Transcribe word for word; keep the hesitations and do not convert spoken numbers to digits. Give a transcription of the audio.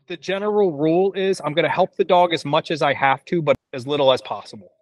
the general rule is I'm going to help the dog as much as I have to, but as little as possible.